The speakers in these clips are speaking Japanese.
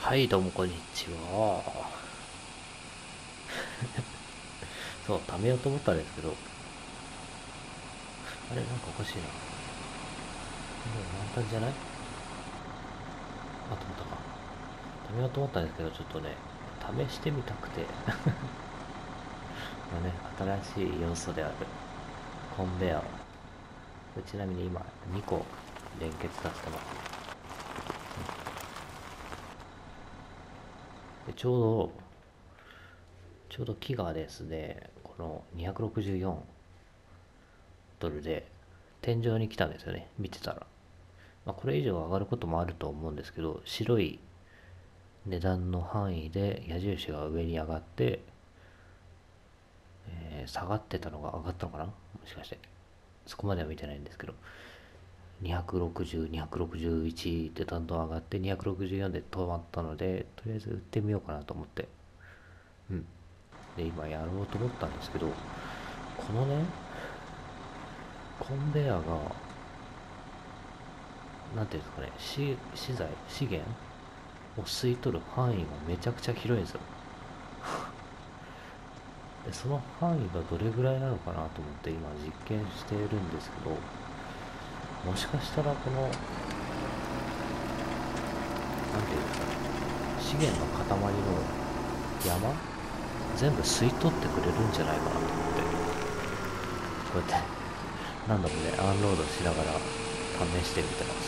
はい、どうもこんにちは。そう、貯めようと思ったんですけど、あれ、なんかおかしいな。もう満タンじゃない？あ、止まったか。貯めようと思ったんですけど、ちょっとね、試してみたくて。まあね、新しい要素であるコンベアを。ちなみに今、2個連結させてます。でちょうど木がですね、この264ドルで天井に来たんですよね、見てたら。まあ、これ以上上がることもあると思うんですけど、白い値段の範囲で矢印が上に上がって、下がってたのが上がったのかな、もしかして。そこまでは見てないんですけど、260、261ってだんどん上がって264で止まったので、とりあえず売ってみようかなと思って、うん。で、今やろうと思ったんですけど、このね、コンベヤが、なんていうんですかね、資源を吸い取る範囲がめちゃくちゃ広いんですよ。で、その範囲がどれぐらいなのかなと思って今実験しているんですけど、もしかしたらこの、なんていうんですかね、資源の塊の山全部吸い取ってくれるんじゃないかなと思って、こうやって何度もね、アンロードしながら試してみてます。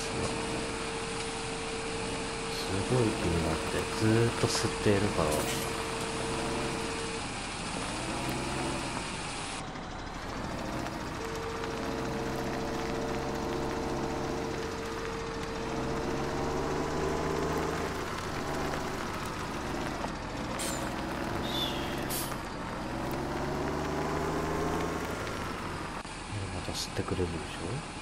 すごい気になってずーっと吸っているから、また吸ってくれるでしょ。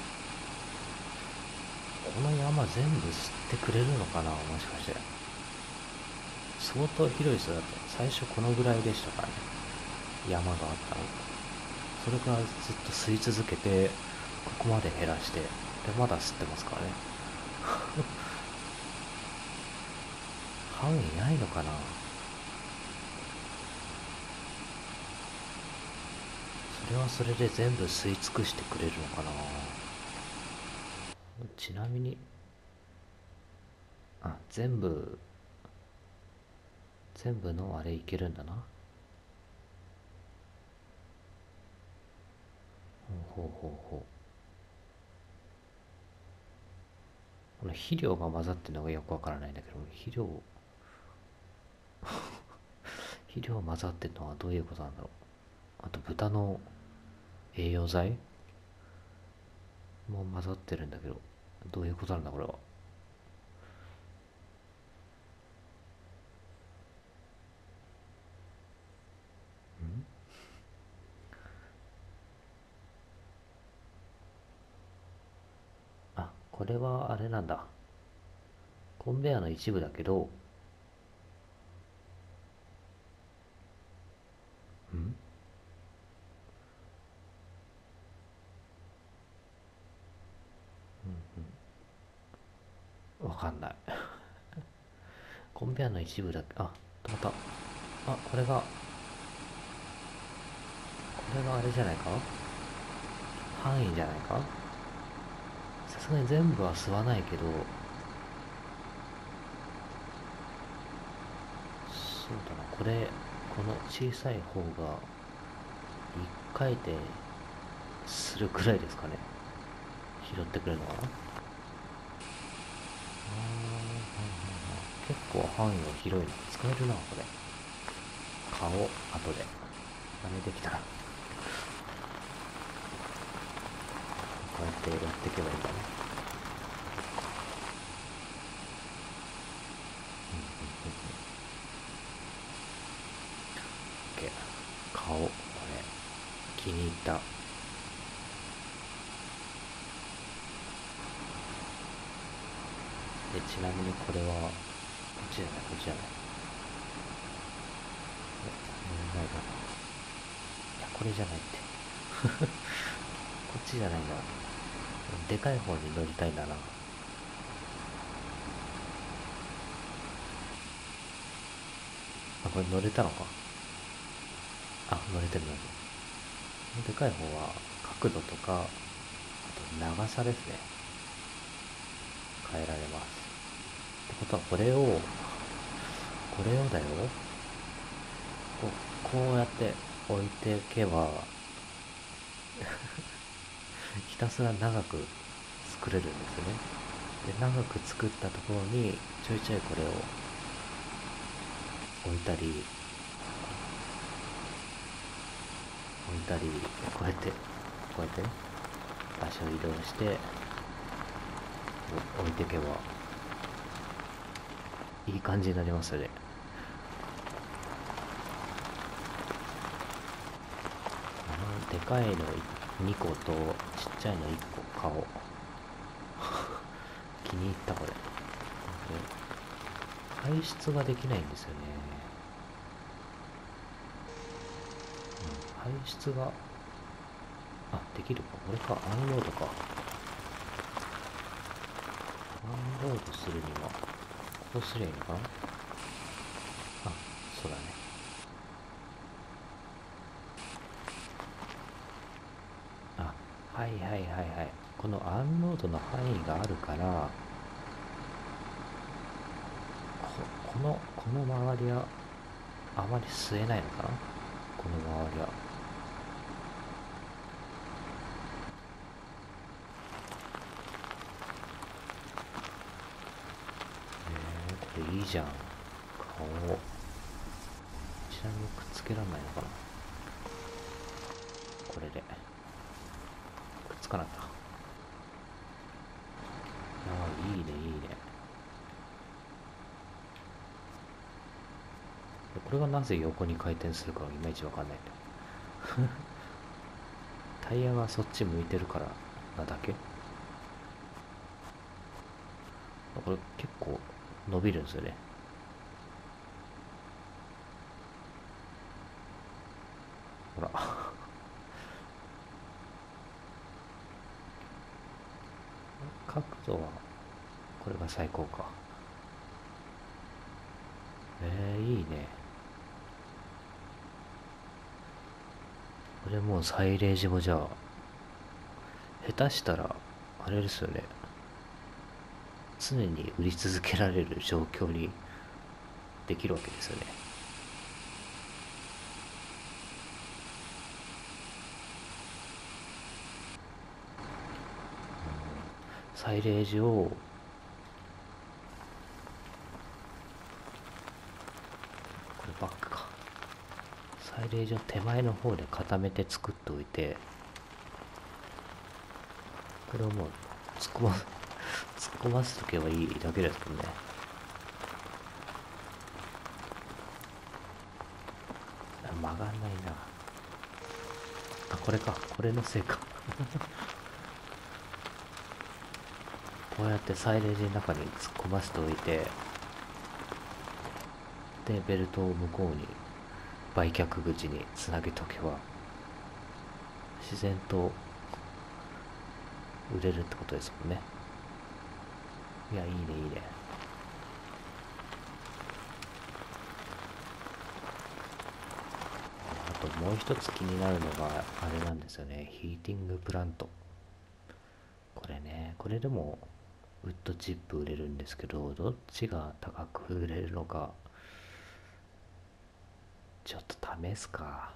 この山全部吸ってくれるのかな、もしかして。相当広いですよ。だって最初このぐらいでしたからね、山があったの。それからずっと吸い続けて、ここまで減らして、でまだ吸ってますからね。範囲ないのかな。それはそれで全部吸い尽くしてくれるのかな。ちなみに、全部のあれいけるんだな。ほうほうほうほう。この肥料が混ざってるのがよくわからないんだけど、肥料混ざってるのはどういうことなんだろう。あと豚の栄養剤も混ざってるんだけど、どういうことなんだこれは。あ、これはあれなんだ。コンベヤの一部だけど、わかんない。コンベヤの一部だけ、あ、止まった。あ、これがあれじゃないか、範囲じゃないか。さすがに全部は吸わないけど、そうだな、この小さい方が1回でするくらいですかね。拾ってくれるのかな。結構範囲が広いな。使えるな、これ。買おう、後で。ダメできたら。こうやってやっていけばいいんだね。OK。買おう、これ。気に入った。で、ちなみにこれは、こっちじゃない、こっちじゃない。ないかな。いや、これじゃないって。こっちじゃないんだ。でかい方に乗りたいんだな。 これ乗れたのか。あ、乗れてる乗れてる。でかい方は角度とか、あと長さですね。変えられます。ってことはこれをだよ。こうやって置いていけば、ひたすら長く作れるんですよね。で、長く作ったところにちょいちょいこれを置いたり、こうやってね、場所を移動して置いていけばいい感じになりますよね。でかいの2個とちっちゃいの1個買おう。気に入ったこれ。排出ができないんですよね。排出が、できるか。これか、アンロードか。アンロードするには、こうすりゃいいのかな。そうだね。はいはいはいはい。このアンロードの範囲があるから、この周りはあまり吸えないのかな。この周りは。これいいじゃん。顔を。ちなみにくっつけらんないのかな。これで。くっつかなかった。いいね、いいね。これがなぜ横に回転するかいまいちわかんないんだ。タイヤがそっち向いてるからなだけ。これ結構伸びるんですよね。ほら。角度はこれが最高か。いいね。これもうサイレージもじゃあ下手したらあれですよね、常に売り続けられる状況にできるわけですよね。サイレージをこれバックか。サイレージを手前の方で固めて作っておいて、これをもう突っ込ませとけばいいだけですもんね。曲がんないな。これか。これのせいか。こうやってサイレージの中に突っ込ませておいて、で、ベルトを向こうに売却口につなげとけば、自然と売れるってことですもんね。いや、いいね、いいね。あともう一つ気になるのが、あれなんですよね。ヒーティングプラント。これね、これでもウッドチップ売れるんですけど、どっちが高く売れるのか、ちょっと試すか。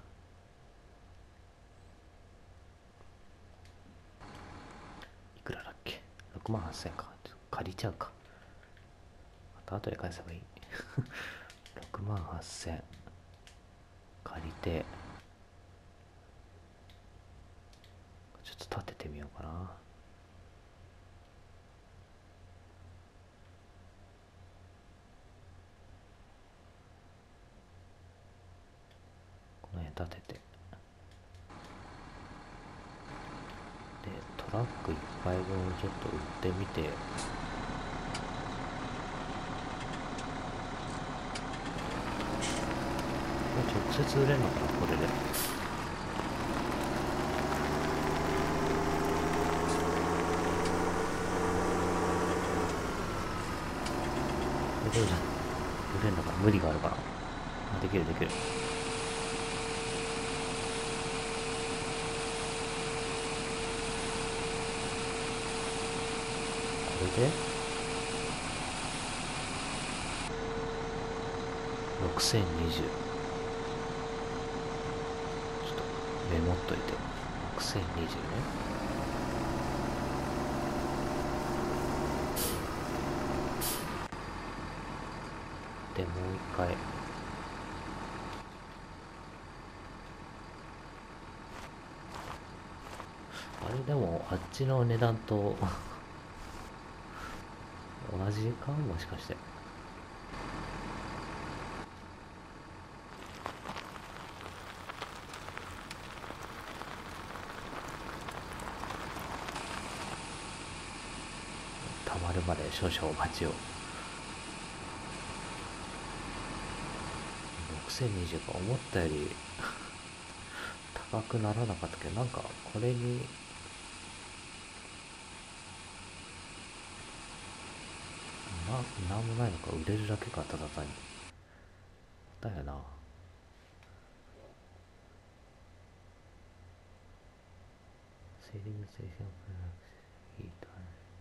いくらだっけ。6万8000円か。借りちゃうか。後で返せばいい。6万8000借りて、ちょっと立ててみようかな。この辺立てて、でトラック1杯分をちょっと売ってみて、直接売れるのかな、これで。売れるのかな、無理があるかな。 できるできる。これで6020。ちょっとメモっといて。6020ね。でもう一回。あれでもあっちの値段と同じかもしかして。たまるまで少々お待ちを。6020が思ったより高くならなかったけど、なんかこれになんもないのか。売れるだけか、ただ単に。だよな。セーリングステーションプラスヒータ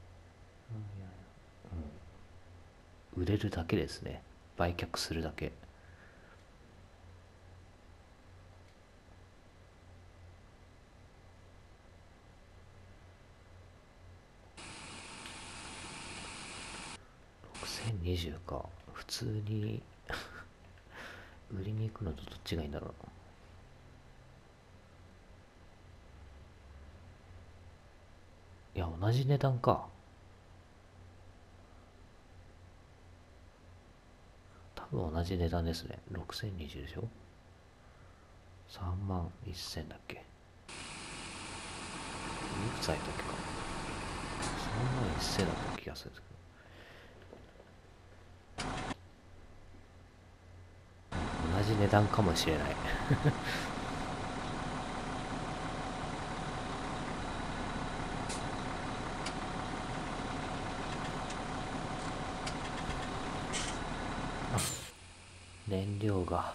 ー。売れるだけですね。売却するだけ。6020か。普通に売りに行くのとどっちがいいんだろう。いや、同じ値段か。多分同じ値段ですね。6020でしょ。3万1000だっけ。いくつ入ったっけか。3万1000だった気がするんですけど。同じ値段かもしれない燃料が。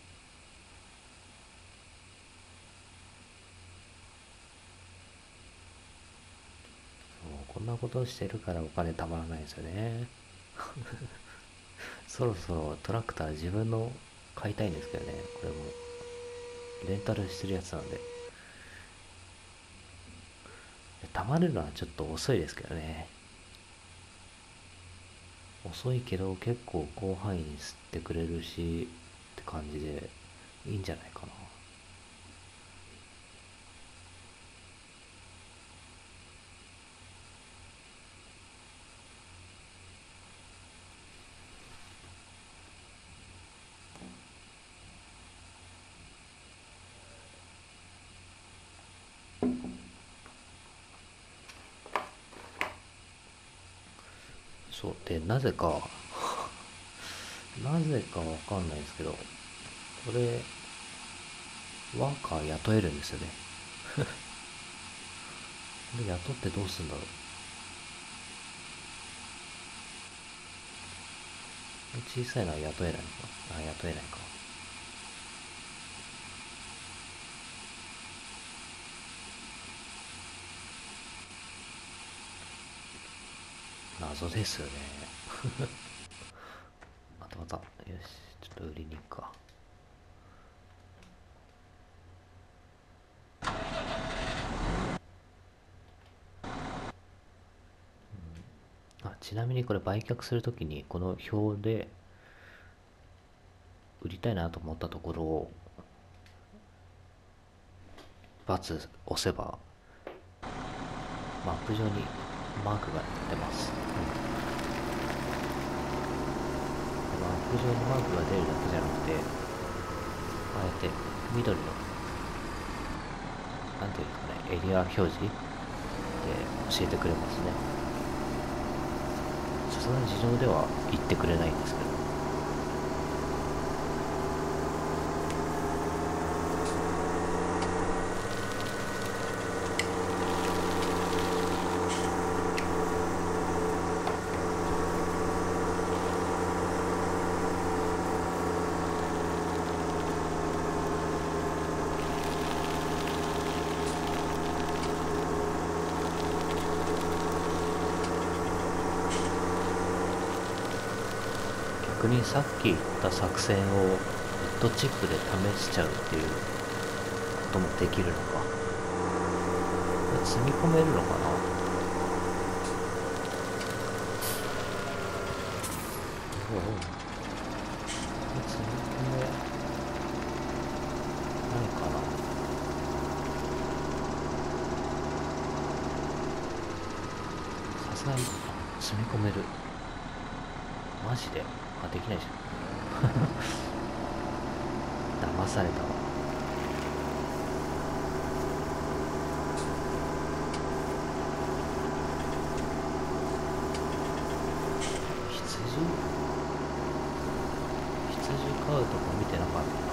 こんなことをしてるからお金たまらないですよねそろそろトラクター自分の買いたいんですけどね。これもレンタルしてるやつなんで。たまるのはちょっと遅いですけどね。遅いけど結構広範囲に吸ってくれるしって感じでいいんじゃないかな。そうで、なぜかわかんないですけど、これワーカー雇えるんですよね。これ雇ってどうするんだろう。小さいのは雇えないのか。雇えないか。謎ですよね。またまた。よし、ちょっと売りに行くか。ちなみにこれ売却するときにこの表で売りたいなと思ったところを×押せばマップ上にマークが出ます。マップ上にマークが出るだけじゃなくて、あえて緑のなんていうんですかね、エリア表示で教えてくれますね。さすがに自動では言ってくれないんですけど。 逆にさっき言った作戦をウッドチップで試しちゃうっていうこともできるのか。これ積み込めるのかな。おお、積み込めないかな。さすがに積み込める。マジで。あ、できないじゃん騙されたわ。羊飼うとこ見てなかったな。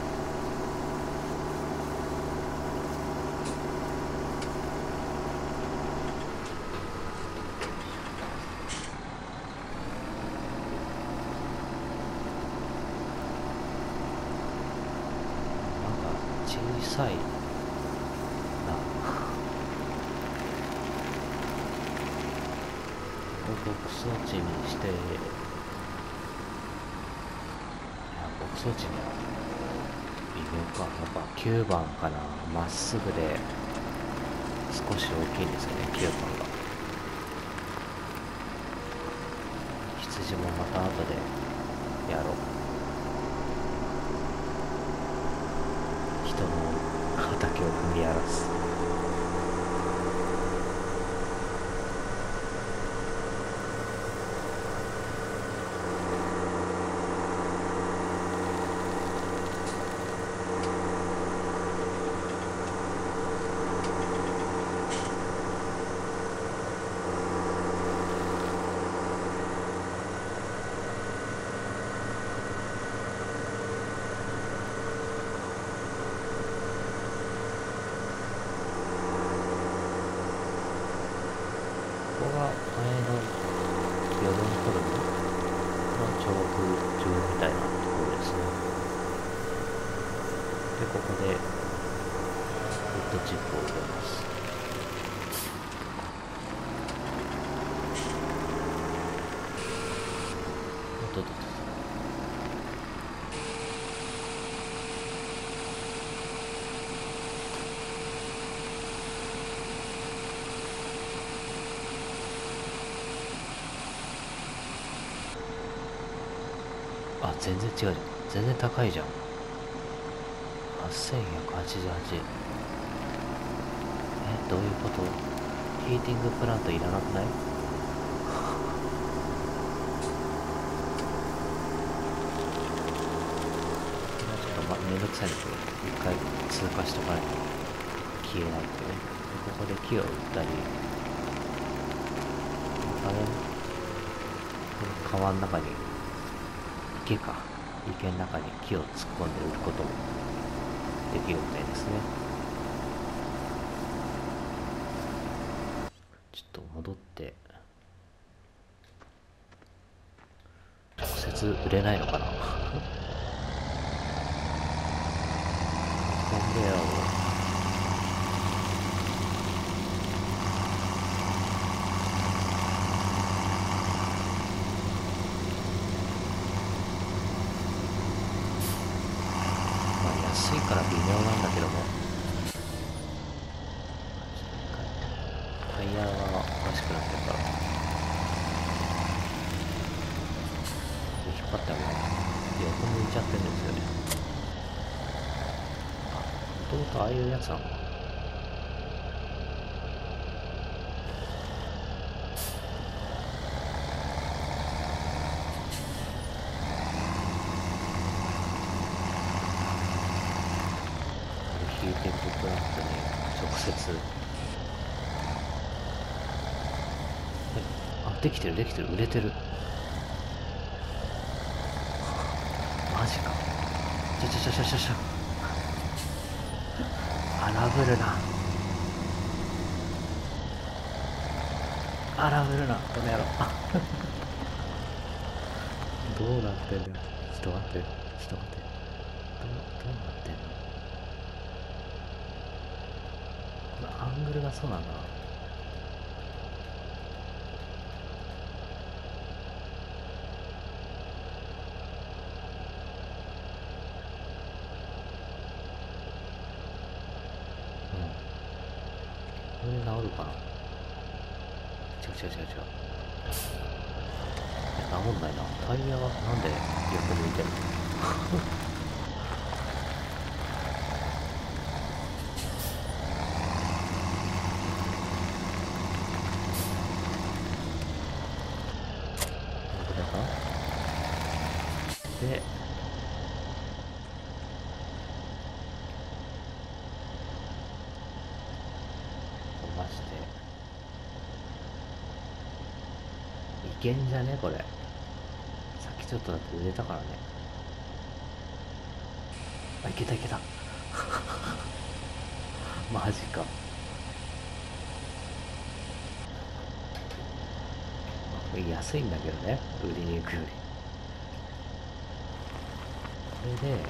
小さいな。牧草地にして、いや、牧草地には微妙か。やっぱ9番かな。まっすぐで少し大きいんですよね、9番が。羊もまた後でやろう。人の畑を踏み荒らす。ここが前のヨドンホルムの調布場みたいなところですね。で、ここでウッドチップを入れます。おっとっとっと。あ、全然違うじゃん。全然高いじゃん。8188。どういうこと？ヒーティングプラントいらなくない？ちょっとめんどくさいんだけど、一回通過しとかないと消えないとね。ここで木を打ったり、あれ、この川の中に、池の中に木を突っ込んで売ることもできるみたいですね。ちょっと戻って直接売れないのかなコンベヤーを安いから微妙なんだけども、タイヤがおかしくなってるから引っ張ってあげない。横向いちゃってるんですよね。もともとああいうやつなのかな。ヒーティングプラントに直接あ、できてる、売れてる。マジか。ちょ荒ぶるな、荒ぶるな、この野郎どうなってんだよ。ちょっと待って、どうなってんの。このアングルがそうなんだな。 治るかな。違う違う違う違う。治んないな。タイヤはなんで横向いてるの？これかで、飛ばして、いけんじゃねこれ。さっきちょっとだって売れたからね。あ、いけたいけた。マジか。安いんだけどね、売りに行くより。これで、こ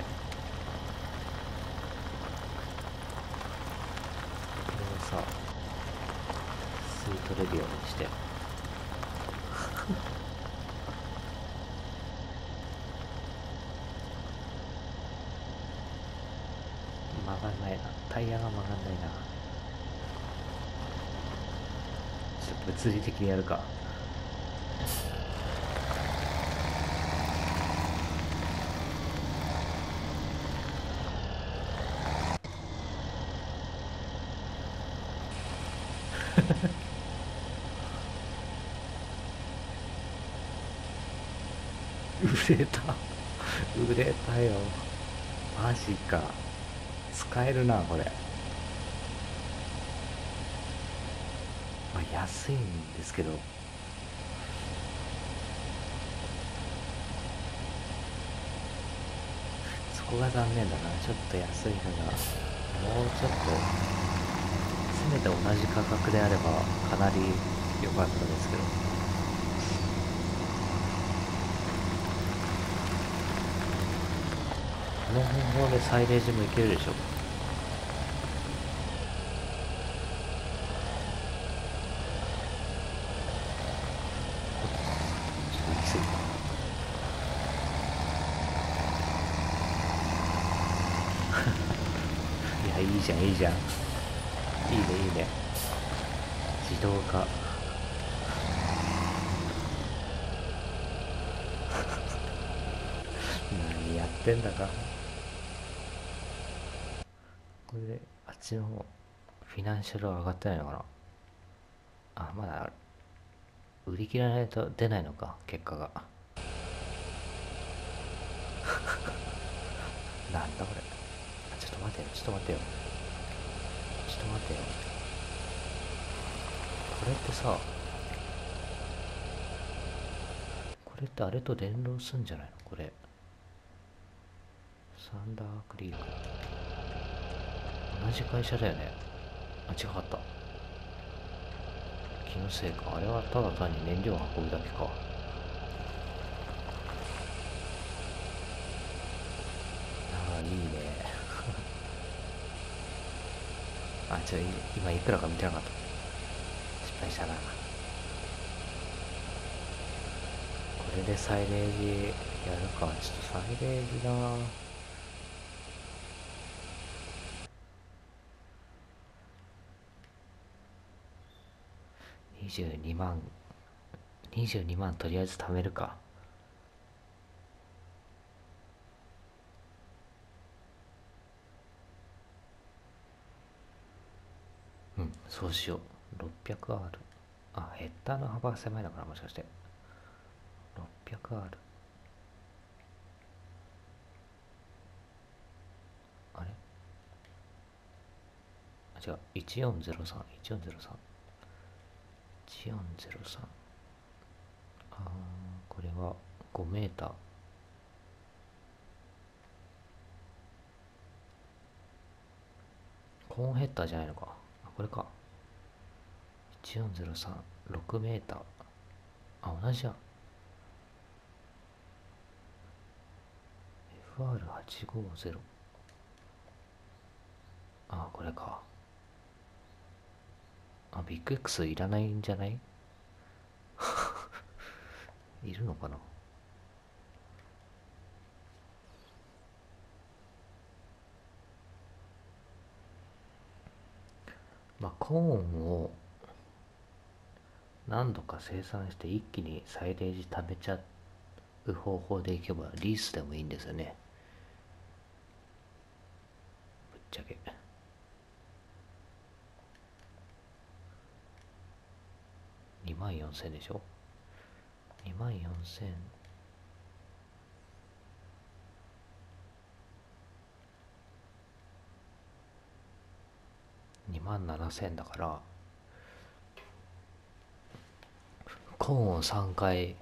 れをさ、吸い取れるようにして。曲がんないな。タイヤが曲がんないな。ちょっと物理的にやるか。売れた。売れたよ。マジか。使えるな、これ。まあ、安いんですけど、そこが残念だな。ちょっと安いのが、もうちょっと、せめて同じ価格であれば、かなり良かったですけど。この方法でサイレージもいけるでしょ。ちょっと行き過ぎた。いや、いいじゃん、いいじゃん。いいね、いいね。自動化。何やってんだか。これで、あっちの方、フィナンシャルは上がってないのかな。あ、まだ売り切らないと出ないのか、結果が。なんだこれ。ちょっと待てよ、ちょっと待てよ。ちょっと待てよ。これってさ、これってあれと連動すんじゃないのこれ。サンダークリーク。同じ会社だよね。あ、違かった。気のせいか。あれはただ単に燃料を運ぶだけか。ああ、いいね。あ、今いくらか見てなかった。失敗したな。これでサイレージやるか。ちょっとサイレージな。22万。22万とりあえず貯めるか。うん、そうしよう。600R。あ、ヘッダーの幅が狭いのかな、もしかして。600R。あれあ、違う。1403。1403。1403。あー、これは5メーター。コーンヘッダーじゃないのか。あ、これか。1403。6メーター。あ、同じや。FR850。あ、これか。あ、ビッグ X いらないんじゃない？いるのかな。 まあコーンを何度か生産して一気にサイレージ貯めちゃう方法でいけばリースでもいいんですよね、ぶっちゃけ。24,000でしょ。24,000、27,000だから、コーンを3回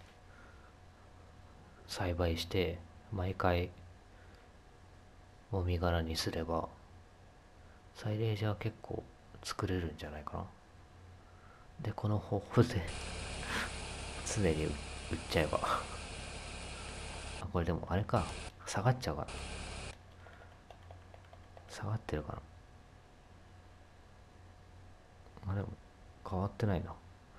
栽培して毎回もみ殻にすればサイレージは結構作れるんじゃないかな。でこの方法で常に売っちゃえばこれでもあれか、下がっちゃうかな。下がってるかな。あれも変わってないな。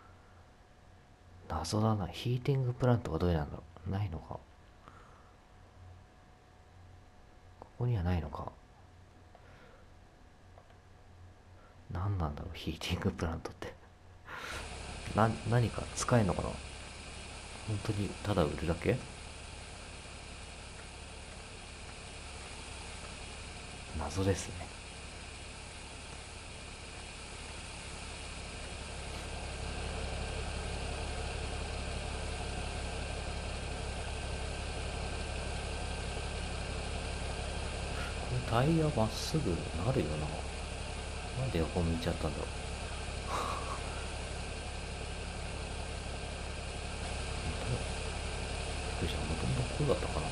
謎だな。ヒーティングプラントがどうなんだろう。ないのか。ここにはないのか。何なんだろう、ヒーティングプラントって何か使えんのかな。本当にただ売るだけ。謎ですね。タイヤまっすぐなるよな。なんで横向いちゃったんだろう。びっくりした。もともとこうだったかな。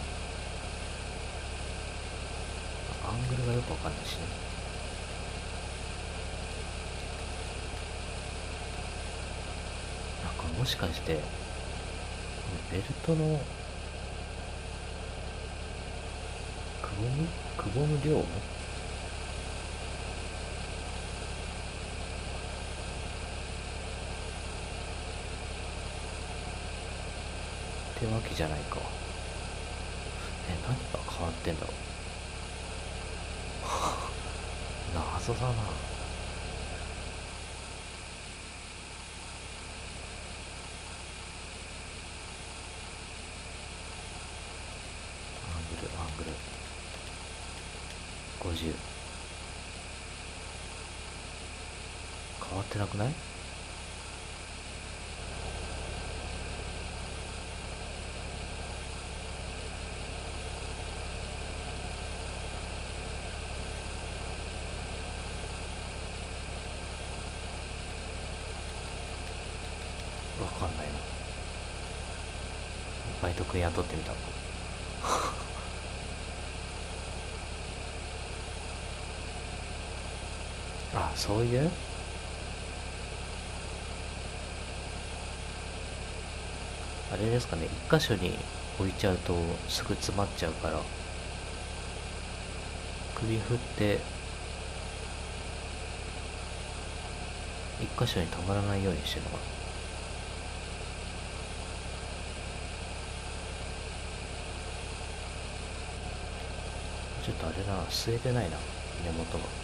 アングルがよくわかんないしね。なんかもしかしてベルトのくぼむ量ってわけじゃないか。何が変わってんだろう。謎だな。アングル50。変わってなくない？わかんないな。バイト君雇ってみたの。あ、そういうあれですかね。一箇所に置いちゃうとすぐ詰まっちゃうから、首振って一箇所にたまらないようにしてるのかな。ちょっとあれな、据えてないな、根元が。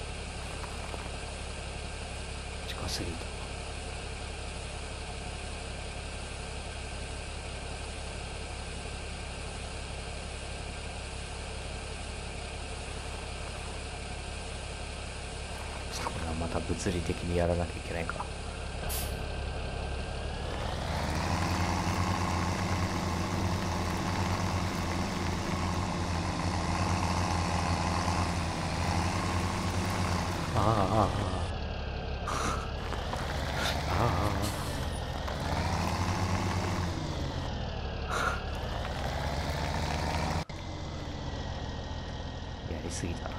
近すぎた。これはまた物理的にやらなきゃいけないか。ああああやりすぎたな。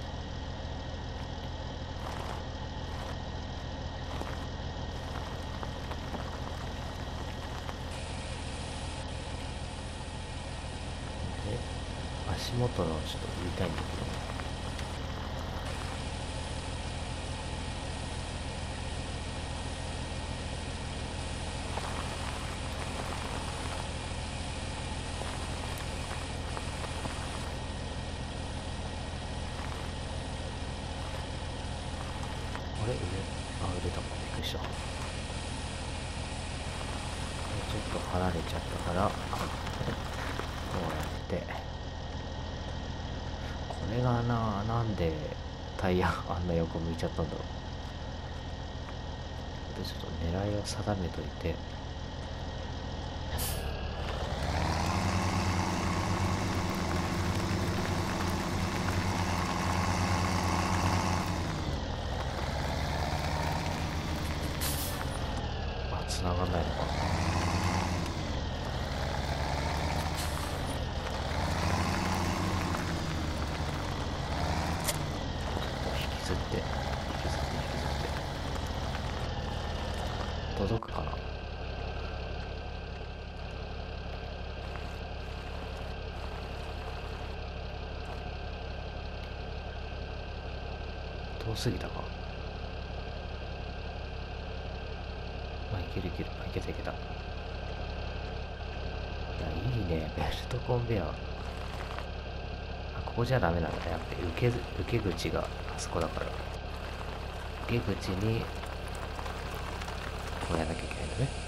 で足元のちょっと売りたいんだけど、あれ売れしょ。これちょっと離れちゃったからこうやって、これがなんでタイヤあんな横向いちゃったんだろう。でちょっと狙いを定めといて、繋がんないのかな。引きずって届くかな。遠すぎたか。まあいけるいける、いけたいけた。いやいいね、ベルトコンベヤー。ここじゃダメなんだね。やっぱり受け口があそこだから、受け口にこうやらなきゃいけないんだね。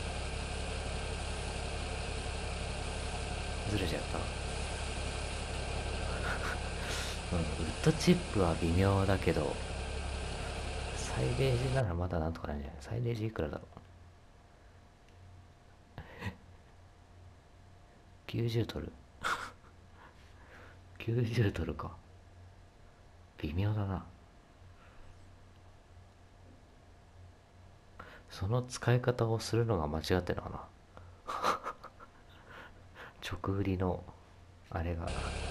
ずれちゃった。ウッドチップは微妙だけど、サイレージならまだなんとかなるんじゃない。サイレージいくらだろう。90ドル90ドルか。微妙だな。その使い方をするのが間違ってるのかな。直売りのあれが、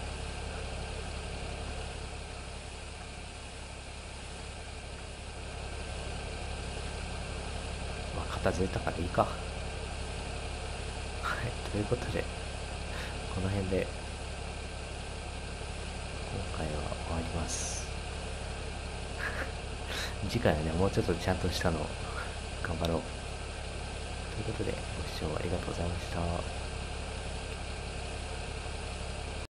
まあ片付いたからいいか。はい、ということでこの辺で今回は終わります。次回はね、もうちょっとちゃんとしたのを頑張ろう。ということでご視聴ありがとうございました。